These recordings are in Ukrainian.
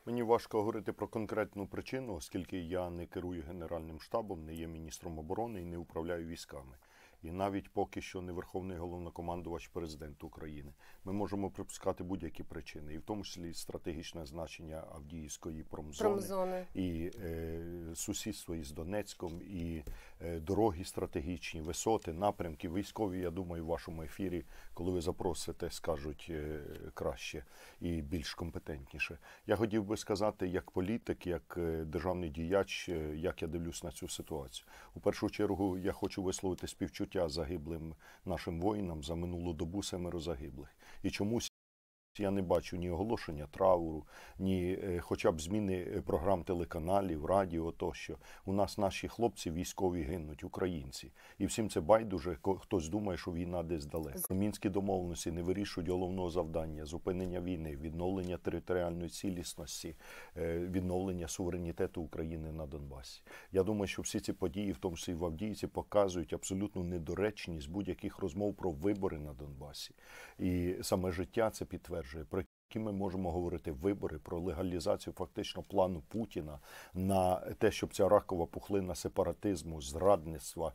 Мені важко говорити про конкретну причину, оскільки я не керую Генеральним штабом, не є міністром оборони і не управляю військами. І навіть поки що не Верховний Головнокомандувач Президент України. Ми можемо припускати будь-які причини, і в тому числі стратегічне значення Авдіївської промзони. І сусідство із Донецьком, і дороги стратегічні, висоти, напрямки. Військові, я думаю, в вашому ефірі, коли ви запросите, скажуть краще і більш компетентніше. Я хотів би сказати, як політик, як державний діяч, як я дивлюсь на цю ситуацію. У першу чергу я хочу висловити співчуття загиблим нашим воїнам. За минулу добу 7 загиблих. І чомусь я не бачу ні оголошення трауру, ні хоча б зміни програм телеканалів, радіо тощо. У нас наші хлопці військові гинуть, українці. І всім це байдуже, хтось думає, що війна десь далеко. Мінські домовленості не вирішують головного завдання – зупинення війни, відновлення територіальної цілісності, відновлення суверенітету України на Донбасі. Я думаю, що всі ці події, в тому числі в Авдіївці, показують абсолютну недоречність будь-яких розмов про вибори на Донбасі. І саме життя це підтверджує. Про які ми можемо говорити вибори, про легалізацію фактично плану Путіна на те, щоб ця ракова пухлина сепаратизму, зрадництва,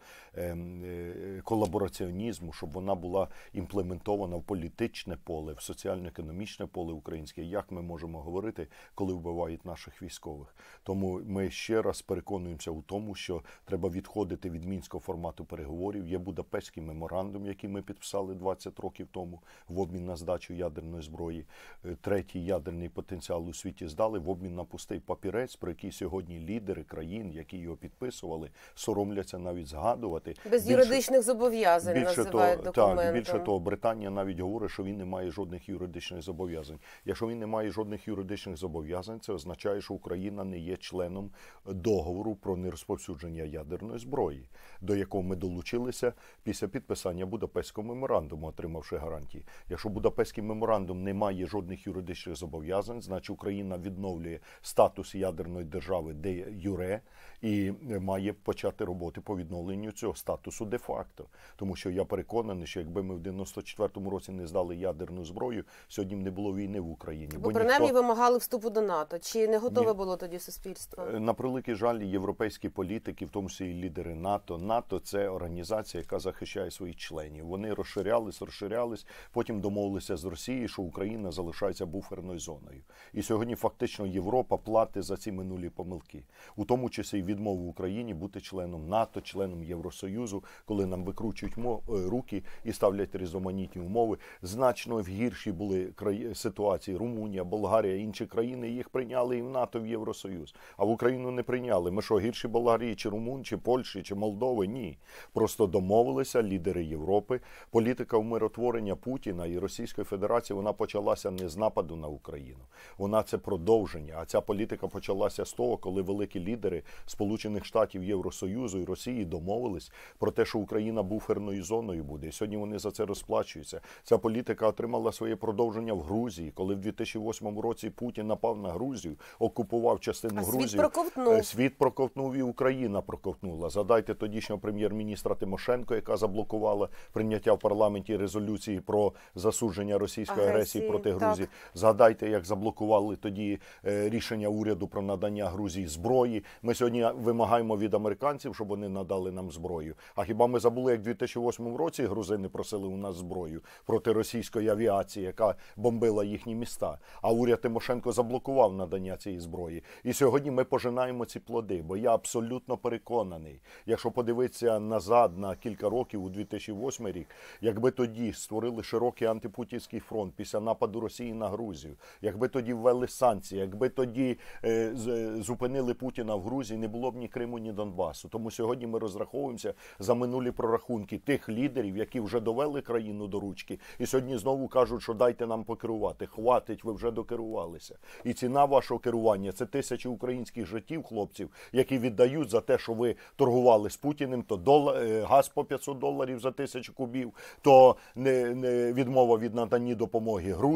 колабораціонізму, щоб вона була імплементована в політичне поле, в соціально-економічне поле українське. Як ми можемо говорити, коли вбивають наших військових? Тому ми ще раз переконуємося у тому, що треба відходити від мінського формату переговорів. Є Будапештський меморандум, який ми підписали 20 років тому в обмін на здачу ядерної зброї. Третій ядерний потенціал у світі здали в обмін на пустий папірець, про який сьогодні лідери країн, які його підписували, соромляться навіть згадувати. Без юридичних зобов'язань називають документом. Так, більше того, Британія навіть говорить, що він не має жодних юридичних зобов'язань. Якщо він не має жодних юридичних зобов'язань, це означає, що Україна не є членом договору про нерозповсюдження ядерної зброї, до якого ми долучилися після підписання Будапештського меморандуму, отримавши гарантії. Якщо Будапештський меморандум не має жодних юридичних зобов'язань, значить Україна відновлює статус ядерної держави де юре і має почати роботи по відновленню цього статусу де-факто. Тому що я переконаний, що якби ми в 94-му році не здали ядерну зброю, сьогодні б не було війни в Україні. Бо принаймні вимагали вступу до НАТО. Чи не готове було тоді суспільство? На превеликий жаль, європейські політики, в тому числі і лідери НАТО. НАТО – це організація, яка захищає своїх членів. Вони розширялись, потім домовилися з Росією, що Україна залишається буферною зоною. І сьогодні фактично Європа платить за ці минулі помилки. У тому числі і відмову Україні бути членом НАТО, членом Євросоюзу, коли нам викручують руки і ставлять різноманітні умови. Значно гірші були ситуації Румунія, Болгарія, інші країни, їх прийняли і в НАТО, і в Євросоюз. А в Україну не прийняли. Ми що, гірші Болгарії, чи Румун, чи Польщі, чи Молдови? Ні. Просто домовилися лідери Європи. Політика умиротворення Путіна і Російської Федерації, вона почалася не з нападу на Україну. Вона це продовження. А ця політика почалася з того, коли великі лідери Сполучених Штатів, Євросоюзу і Росії домовились про те, що Україна буферною зоною буде. І сьогодні вони за це розплачуються. Ця політика отримала своє продовження в Грузії, коли в 2008 році Путін напав на Грузію, окупував частину Грузії. Світ проковтнув. Світ проковтнув і Україна проковтнула. Згадайте тодішнього прем'єр-міністра Тимошенко, яка заблокувала прийняття в парламенті резолюції про засудження російської агресії проти Грузії. Згадайте, як заблокували тоді рішення уряду про надання Грузії зброї. Ми сьогодні вимагаємо від американців, щоб вони надали нам зброю. А хіба ми забули, як в 2008 році грузини просили у нас зброю проти російської авіації, яка бомбила їхні міста? А уряд Тимошенко заблокував надання цієї зброї. І сьогодні ми пожинаємо ці плоди, бо я абсолютно переконаний, якщо подивитися назад на кілька років, у 2008 рік, якби тоді створили широкий антипутінський фронт після нападу Росії на Грузію, якби тоді ввели санкції, якби тоді зупинили Путіна в Грузії, не було б ні Криму, ні Донбасу. Тому сьогодні ми розраховуємося за минулі прорахунки тих лідерів, які вже довели країну до ручки, і сьогодні знову кажуть, що дайте нам покерувати. Хватить, ви вже докерувалися. І ціна вашого керування – це тисячі українських життів, хлопців, які віддають за те, що ви торгували з Путіним, то газ по $500 за 1000 кубів, то відмова від наданні допомоги Грузії, то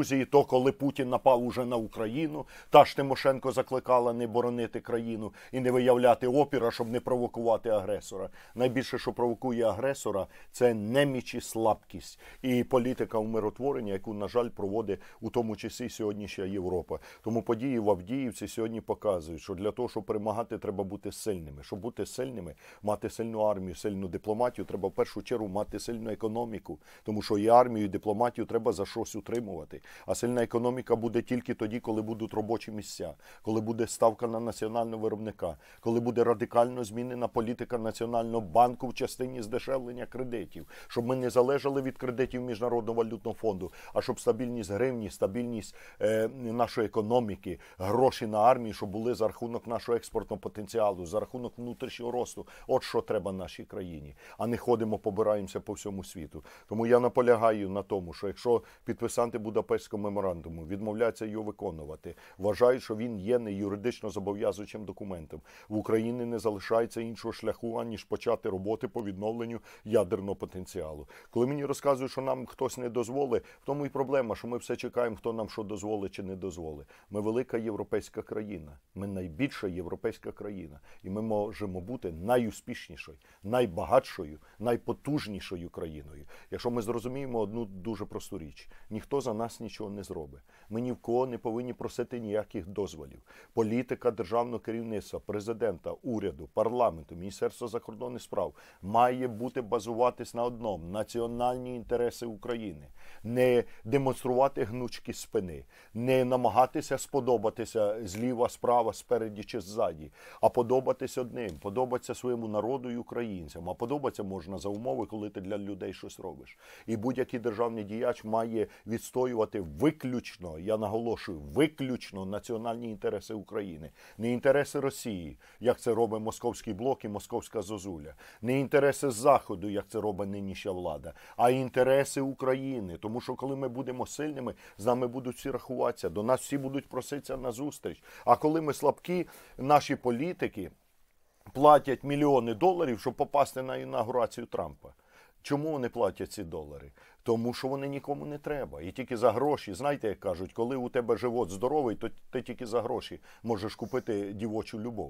коли Путін напав уже на Україну, та ж Тимошенко закликала не боронити країну і не виявляти опіра, щоб не провокувати агресора. Найбільше, що провокує агресора, це неміч і слабкість. І політика умиротворення, яку, на жаль, проводить у тому числі сьогоднішня Європа. Тому події в Авдіївці сьогодні показують, що для того, щоб перемагати, треба бути сильними. Щоб бути сильними, мати сильну армію, сильну дипломатію, треба в першу чергу мати сильну економіку. Тому що і армію, і дипломатію треба за щось утримувати. А сильна економіка буде тільки тоді, коли будуть робочі місця, коли буде ставка на національного виробника, коли буде радикально змінена політика Національного банку в частині здешевлення кредитів, щоб ми не залежали від кредитів Міжнародного валютного фонду, а щоб стабільність гривні, стабільність нашої економіки, гроші на армію, щоб були за рахунок нашого експортного потенціалу, за рахунок внутрішнього росту. От що треба нашій країні. А не ходимо, побираємося по всьому світу. Тому я наполягаю на тому, що якщо підписанти Будапештського меморандуму відмовляються його виконувати, вважають, що він є не юридично зобов'язуючим документом, в Україні не залишається іншого шляху, аніж почати роботи по відновленню ядерного потенціалу. Коли мені розказують, що нам хтось не дозволить, в тому і проблема, що ми все чекаємо, хто нам що дозволить чи не дозволить. Ми велика європейська країна, ми найбільша європейська країна, і ми можемо бути найуспішнішою, найбагатшою, найпотужнішою країною. Якщо ми зрозуміємо одну дуже просту річ: ніхто за нас нічого не зробить. Ми ні в кого не повинні просити ніяких дозволів. Політика державного керівництва, президента, уряду, парламенту, Міністерства закордонних справ має бути базуватись на одному – національні інтереси України. Не демонструвати гнучкі спини, не намагатися сподобатися зліва, справа, спереді чи ззаді, а подобатись одним, подобатися своєму народу і українцям. А подобатися можна за умови, коли ти для людей щось робиш. І будь-який державний діяч має відстоювати виключно, я наголошую, виключно національні інтереси України. Не інтереси Росії, як це робить московський блок і московська зозуля. Не інтереси Заходу, як це робить нинішня влада, а інтереси України. Тому що коли ми будемо сильними, з нами будуть всі рахуватися, до нас всі будуть проситися на зустріч. А коли ми слабкі, наші політики платять мільйони доларів, щоб попасти на інаугурацію Трампа. Чому вони платять ці долари? Тому що вони нікому не треба. І тільки за гроші, знаєте, як кажуть, коли у тебе живот здоровий, то ти тільки за гроші можеш купити дівочу любов.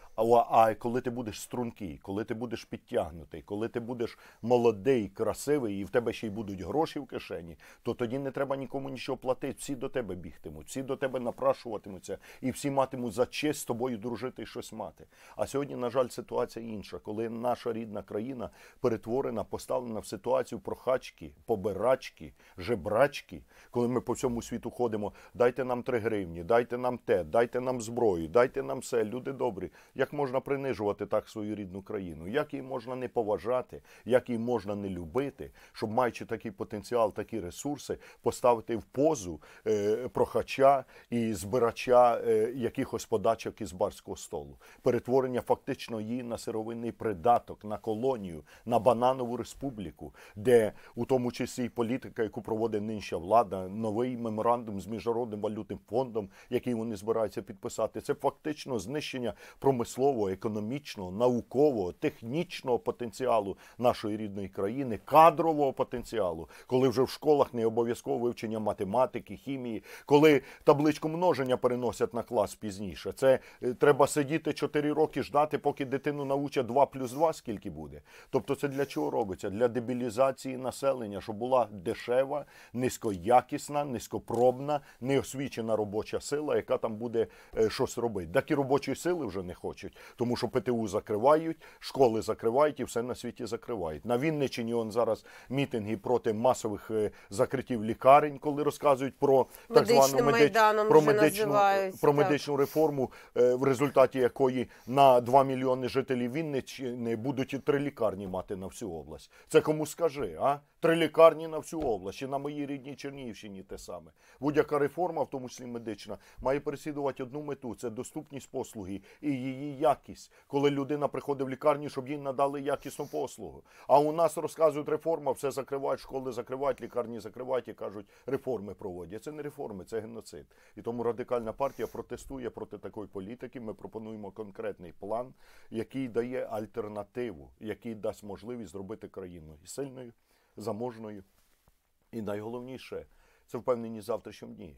А коли ти будеш стрункий, коли ти будеш підтягнутий, коли ти будеш молодий, красивий і в тебе ще й будуть гроші в кишені, то тоді не треба нікому нічого платити. Всі до тебе бігтимуть, всі до тебе напрашуватимуться і всі матимуть за честь з тобою дружити і щось мати. А сьогодні, на жаль, ситуація інша. Коли наша рідна країна перетворена, поставлена в ситуацію прохачки, побирачки, жебрачки, коли ми по всьому світу ходимо: дайте нам 3 гривні, дайте нам те, дайте нам зброю, дайте нам все, люди добрі. Як можна принижувати так свою рідну країну? Як її можна не поважати? Як її можна не любити? Щоб, маючи такий потенціал, такі ресурси, поставити в позу прохача і збирача якихось подачок із барського столу. Перетворення фактично її на сировинний придаток, на колонію, на бананову республіку, де у тому числі і політика, яку проводить нинішня влада, новий меморандум з Міжнародним валютним фондом, який вони збираються підписати, це фактично знищення промислового, економічного, наукового, технічного потенціалу нашої рідної країни, кадрового потенціалу, коли вже в школах не обов'язково вивчення математики, хімії, коли табличку множення переносять на клас пізніше. Це треба сидіти 4 роки, ждати, поки дитину научать 2 плюс 2, скільки буде. Тобто це для чого робиться? Для дебілізації населення, щоб була дешева, низькоякісна, низькопробна, неосвічена робоча сила, яка там буде щось робити. Такі робочої сили вже не хочуть, тому що ПТУ закривають, школи закривають і все на світі закривають. На Вінниччині зараз мітинги проти масових закриттів лікарень, коли розказують про так звану медичну реформу, в результаті якої на 2 мільйони жителів Вінниччини будуть і 3 лікарні мати на всю область. Це кому скажи, а? 3 лікарні на всю область, і на моїй рідній Чернігівщині те саме. Будь-яка реформа, в тому числі медична, має переслідувати одну мету – це доступність послуги і її якість, коли людина приходить в лікарню, щоб їй надали якісну послугу. А у нас розказують реформа, все закривають, школи закривають, лікарні закривають і кажуть, реформи проводять. Це не реформи, це геноцид. І тому Радикальна партія протестує проти такої політики. Ми пропонуємо конкретний план, який дає альтернативу, який дасть можливість зробити країну і сильною, заможною і найголовніше, Це впевнені завтрашньому дні.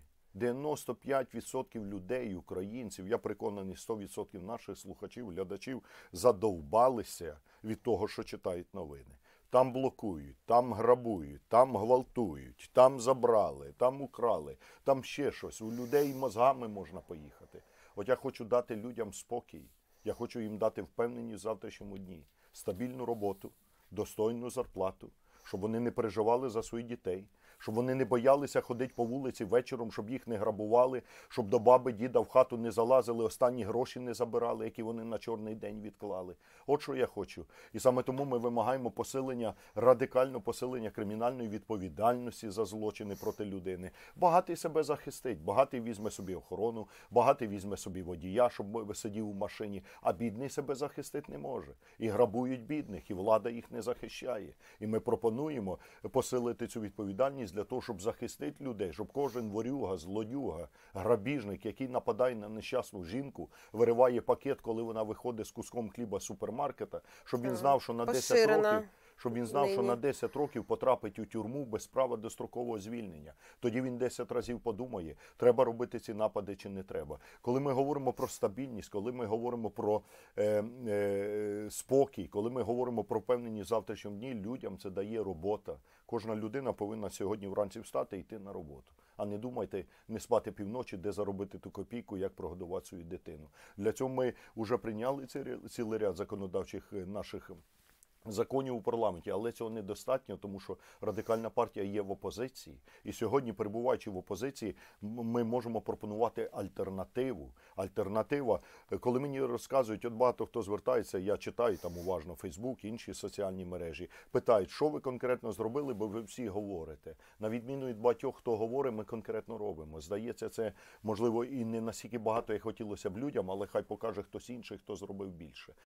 95% людей, українців, я переконаний, 100% наших слухачів, глядачів задовбалися від того, що читають новини. Там блокують, там грабують, там гвалтують, там забрали, там украли, там ще щось. У людей мозгами можна поїхати. От я хочу дати людям спокій. Я хочу їм дати впевненість в завтрашньому дні. Стабільну роботу, достойну зарплату, щоб вони не переживали за своїх дітей, щоб вони не боялися ходити по вулиці вечором, щоб їх не грабували, щоб до баби, діда в хату не залазили, останні гроші не забирали, які вони на чорний день відклали. От що я хочу. І саме тому ми вимагаємо посилення, радикального посилення кримінальної відповідальності за злочини проти людини. Багатий себе захистить, багатий візьме собі охорону, багатий візьме собі водія, щоб сидів у машині, а бідний себе захистити не може. І грабують бідних, і влада їх не захищає. І ми пропонуємо посилити цю відповідальність для того, щоб захистити людей, щоб кожен ворюга, злодюга, грабіжник, який нападає на нещасну жінку, вириває пакет, коли вона виходить з куском хліба з супермаркета, щоб він знав, що на 10 років, щоб він знав, що на 10 років потрапить у тюрму без права дострокового звільнення. Тоді він 10 разів подумає, треба робити ці напади чи не треба. Коли ми говоримо про стабільність, коли ми говоримо про спокій, коли ми говоримо про впевненість в завтрашньому дні, людям це дає робота. Кожна людина повинна сьогодні вранці встати і йти на роботу. А не думайте, не спати півночі, де заробити ту копійку, як прогодувати свою дитину. Для цього ми вже прийняли цілий ряд законодавчих наших законів у парламенті, але цього недостатньо, тому що Радикальна партія є в опозиції. І сьогодні, перебуваючи в опозиції, ми можемо пропонувати альтернативу. Альтернатива, коли мені розказують, от багато хто звертається, я читаю там уважно Фейсбук, інші соціальні мережі, питають, що ви конкретно зробили, бо ви всі говорите. На відміну від багатьох, хто говорить, ми конкретно робимо. Здається, це, можливо, і не настільки багато, як хотілося б людям, але хай покаже хтось інший, хто зробив більше.